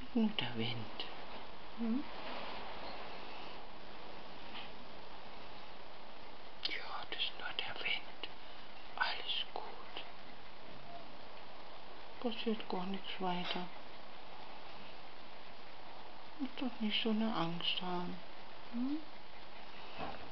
Nur der Wind. Hm? Ja, das ist nur der Wind. Alles gut. Passiert gar nichts weiter. Muss doch nicht so eine Angst haben. Hm?